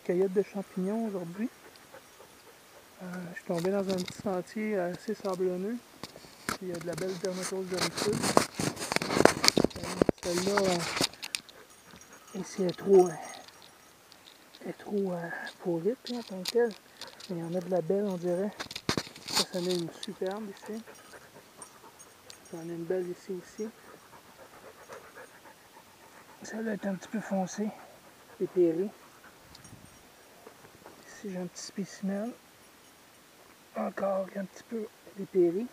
cueillette de champignons aujourd'hui. Je suis tombé dans un petit sentier assez sablonneux. Il y a de la belle dermatose de ricule. Celle-là, ici, elle est trop pourrite en tant que telle. Mais il y en a de la belle, on dirait. Ça en est une superbe ici. J'en ai une belle ici aussi. Celle-là est un petit peu foncée, dépérie. Ici, j'ai un petit spécimen. Encore un petit peu dépéri.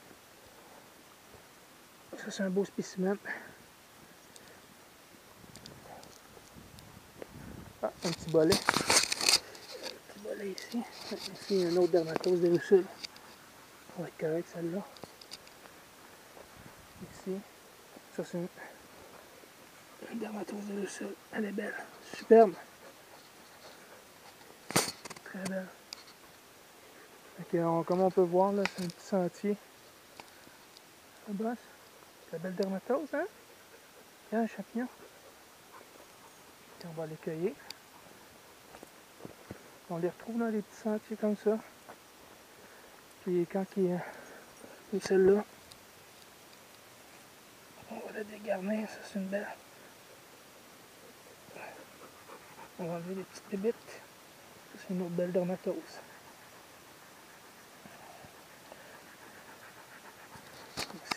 Ça, c'est un beau spécimen. Ah, un petit bolet. Un petit bolet ici. Ici, une autre dermatose de rusule. Ça va être correct, celle-là. Ici. Ça, c'est une dermatose de rusule. Elle est belle. Superbe. Très belle. Comme on peut voir, là, c'est un petit sentier. Ça bosse. C'est la belle dermatose, hein? Il y a un champignon. Puis on va les cueillir. On les retrouve dans les petits sentiers comme ça. Puis quand il y a celle-là, on va la dégarnir. Ça, c'est une belle. On va enlever les petites bébites. Ça, c'est une autre belle dermatose. Ici.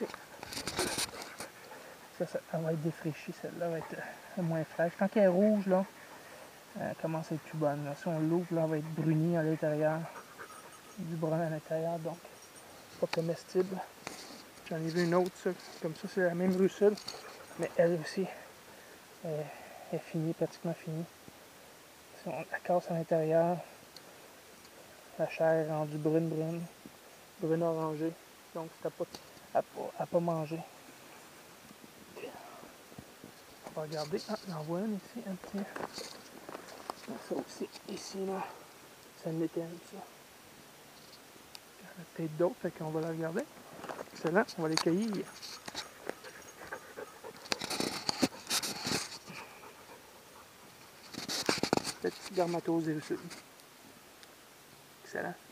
Ça, elle va être défraîchie, celle-là va être moins fraîche. Quand elle est rouge, là, elle commence à être plus bonne. Là. Si on l'ouvre, là, elle va être brunie à l'intérieur. Du brun à l'intérieur, donc pas comestible. J'en ai vu une autre, ça. Comme ça, c'est la même russule, mais elle aussi est finie, pratiquement finie. Si on la casse à l'intérieur, la chair est rendue brune orangée, donc c'est à pas manger. On va regarder. Ah, j'en vois une ici, un petit. Ça aussi, ici, là, ça l'était un, ça. Il y en a peut-être d'autres, fait qu'on va la regarder. Excellent, on va les cueillir. Petite dermatose des russules. Excellent.